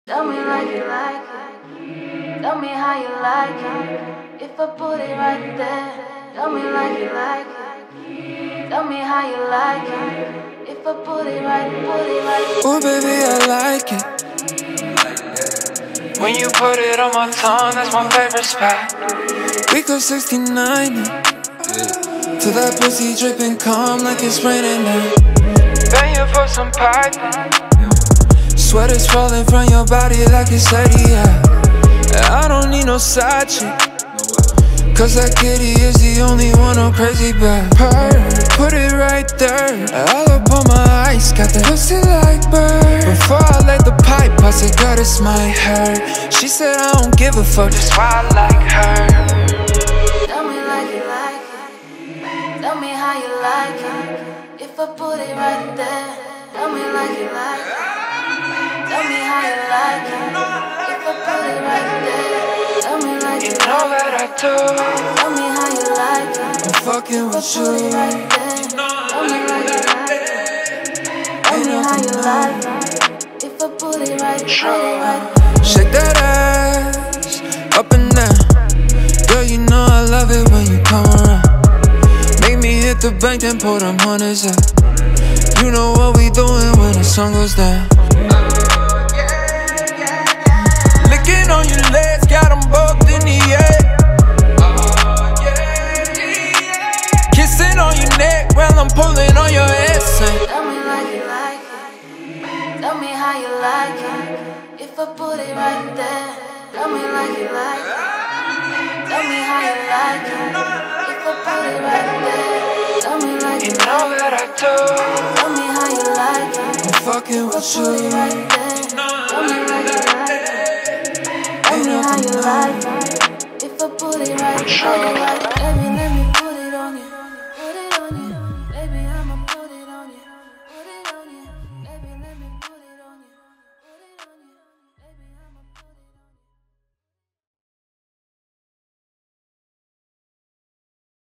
Tell me like you like it. Tell me how you like it. If I put it right there. Tell me like you like it. Tell me how you like it. If I put it right. Ooh, baby, I like it. When you put it on my tongue, that's my favorite spot. We go 69 till that pussy dripping calm like it's raining now. Then you put some pipe. Sweat is falling from your body like it's 80, yeah. I don't need no side chick, cause that kitty is the only one I'm crazy about. Put it right there, all up on my ice, got that pussy like bird. Before I let the pipe, I said, girl, this might hurt. She said, I don't give a fuck, that's why I like her. Tell me like you like it. Tell me how you like it. If I put it right there. Tell me like you like it. Tell me how you like it. If I put it right there. Tell me like you know that I do. Tell me how you like it. I'm fucking with you. Tell me like you like it. Tell me how you like it. If I put it right there. Shake that ass up and down. Girl, you know I love it when you come around. Make me hit the bank, then pull them hundreds out. You know what we doing when the sun goes down. Licking on your legs, got them both in the air. Kissing on your neck while I'm pulling on your ass. Tell me like you like it. Tell me how you like it. If I put it right there. Tell me like you like it. Tell me how you like it. If I put it right there. Tell me like you know that I do. Tell me how you like it. I'm fucking with you. Put it right there. Tell me like you like it. Tell me how you like it. If I put it right there. Let me